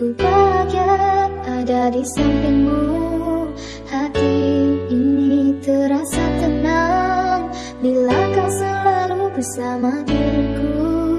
Ku bahagia ada di sampingmu. Hati ini terasa tenang bila kau selalu bersama diriku.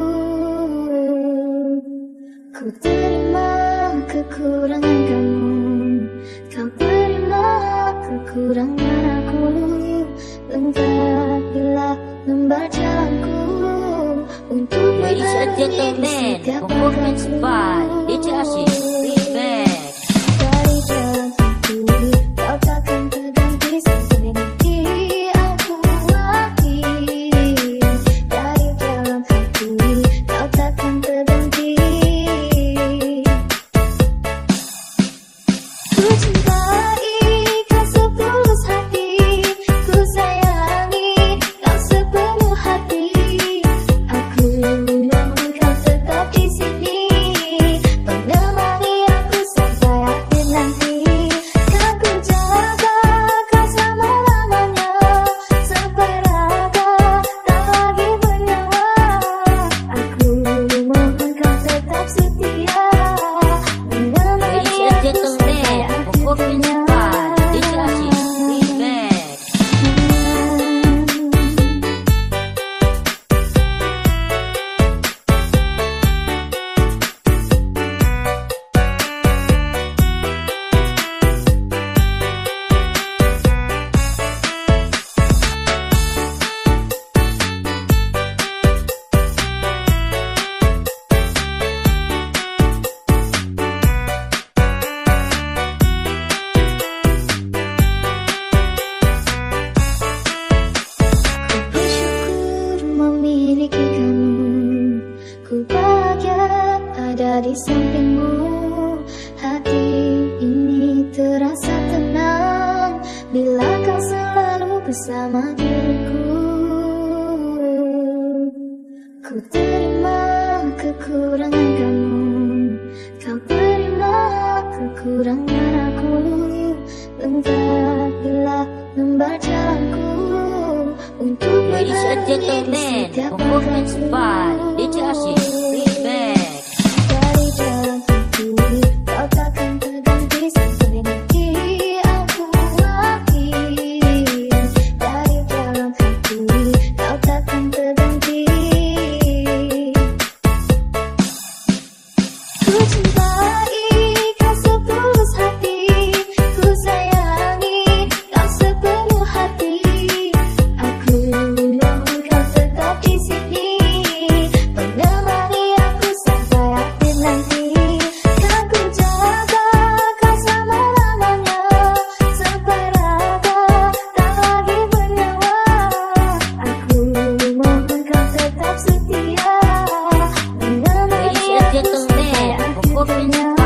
Ku terima kekurangan kamu, kau terima kekurangan aku. Lengkapilah lembar jalanku untuk Ladies and gentlemen, performance by DRIBUSS MANIA. dari jalan itu kau takkan terganti seperti aku lagi. Dari dalam hati kau takkan terganti. Ku cintai kau setulus hati, ku sayangi kau sepenuh hati. Aku mohon kau tetap di sini, menemani aku sampai akhir nanti. Kan ku jaga kau selama-lamanya, sampai raga tak lagi bernyawa. Aku mohon kau tetap setia, menemani Ladies and aku sampai gentlemen, akhir performance nyawa. by DRIBUSS MANIA. Bersyukur memiliki kamu, ku bahagia ada di sampingmu. Hati ini terasa tenang bila kau selalu bersama diriku. Ku terima kekurangan kamu, kau terima kekurangan aku. Lengkapilah lembar jalanku untuk Ladies and berbagi gentlemen, setiap performance by DRIBUSS MANIA. dari jalan itu kau takkan terganti seperti aku lagi. Dari dalam hati kau takkan terganti. Ku cintai kau setulus hati, ku sayangi kau sepenuh hati. Aku mohon kau tetap di sini, menemani aku sampai akhir nanti. Kan ku jaga kau selama-lamanya, sampai raga tak lagi bernyawa. Aku mohon kau tetap setia, menemani Ladies and aku sampai gentlemen, akhir performance nyawa.